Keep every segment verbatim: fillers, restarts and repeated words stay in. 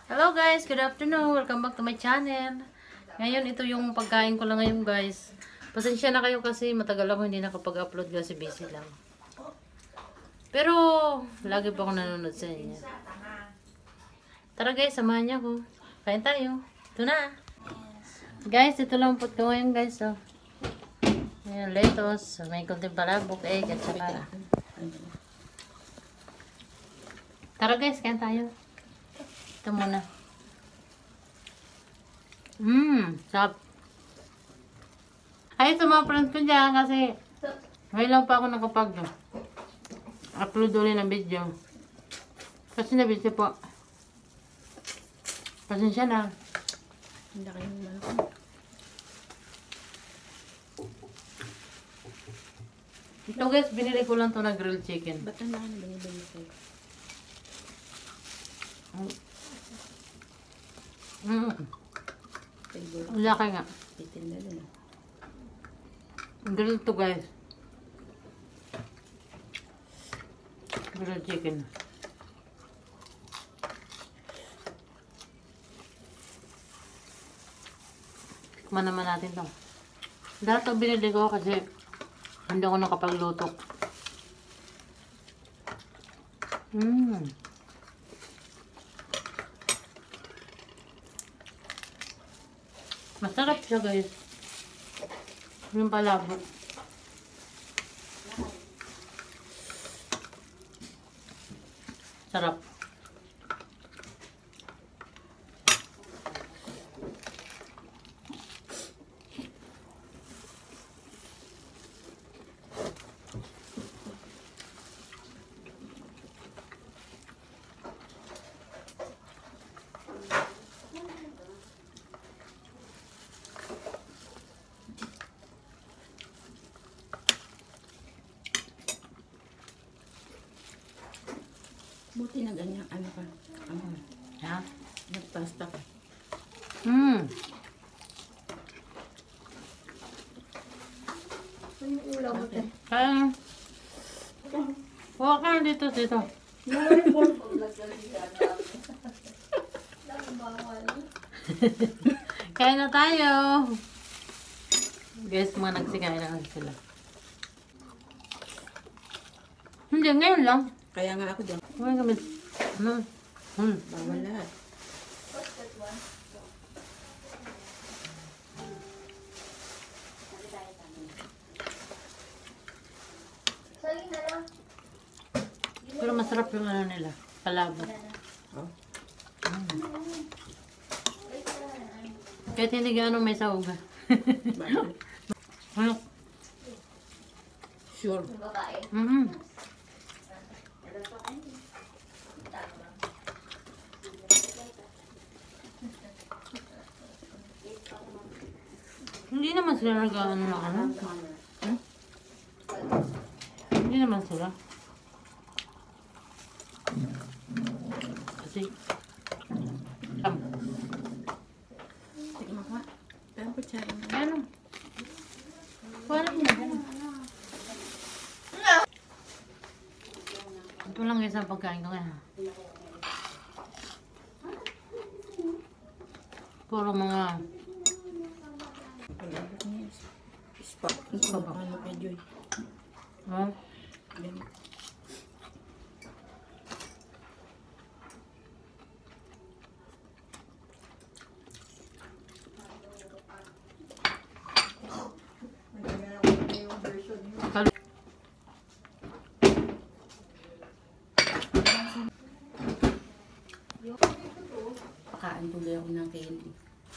Hello guys, good afternoon. Welcome back to my channel. Ngayon, ito yung pagkain ko lang ngayon guys. Pasensya na kayo kasi matagal ako hindi nakapag-upload kasi busy lang. Pero, lagi pa ako nanonood sa inyo. Tara guys, samahan niyo ako. Kain tayo. Ito na. Guys, ito lang po ko ngayon guys. So. Ayan, lettuce. May konting palabok, egg, at saka. Tara guys, kain tayo. Ito muna. Mmm, sarap. Ay, sa mga friends ko dyan kasi ngayon lang pa ako nakapag-upload ulit ng video. Kasi nabisi po. Pasensya na. Hindi kayo naman. Ito guys, binili ko lang to na grilled chicken. Ba't ang laki na binibili ko? Mm. Ang laki nga. Titinda din. Grilled to guys. Grilled chicken. Tikman naman natin to. Dahil ito binili ko kasi hindi ako nakapagluto. Mmm. Masarap siya guys. Yung palabok. Sarap. Buti na ganyan. Ano ka? Ano? Ha? Nagpasta ka. Mmm. Ano yung ulam mo? Kaya huwag ka dito, dito. Kaya na tayo. Guys, mga nagsikain na kasi sila. Hindi, ngayon lang. Kaya nga ako dyan. Huwag kami. Ano? Hmm. Bawal lahat. Pero masarap yung ano nila. Palabok. Oh. Mm. Kahit hindi gaano may sahog. Bakit? Ano? Sure. Mm-hmm. Hindi naman sila nag-ano na ano. Hmm? Hindi naman sila. Kasi, um, Tignan mo ka. Kaya ko tsara na. ano? Wala niya. Ito lang guys ang pagkain ko ngayon. Puro mga Palabok niya. Spot. Spot. Ano kay Joy? oh, Yan. Pakaan tuloy ako ng candy.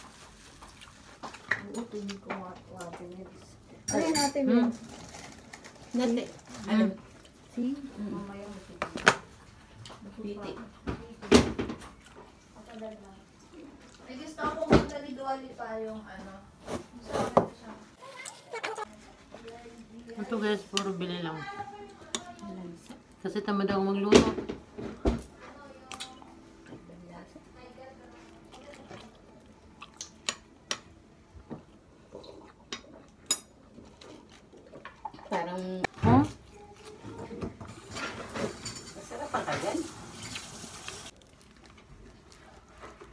Utunin ko water nets. Ano natin hmm. yun? Nati. Ano? See? Mm. Mamaya mo siya. Piti. May gusto ako magdali-duwali pa yung ano. Gusto ko siya. Ito guys, puro bili lang. Kasi tamad ako magluto. Parang Huh? masarap pa ka dyan.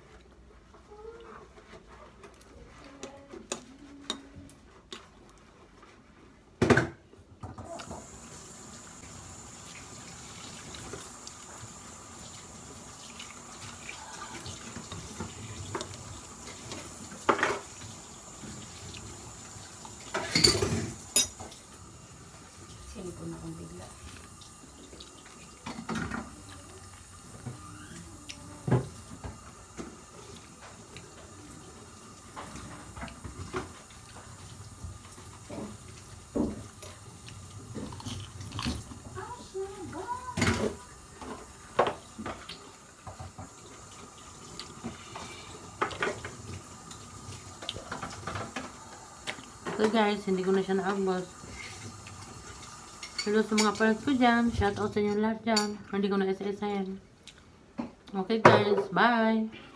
Okay guys, hindi ko na siya naabot. Hello sa mga friends ko dyan. Shout out sa inyo lahat dyan. Hindi ko na isa-isahin. Okay guys, bye!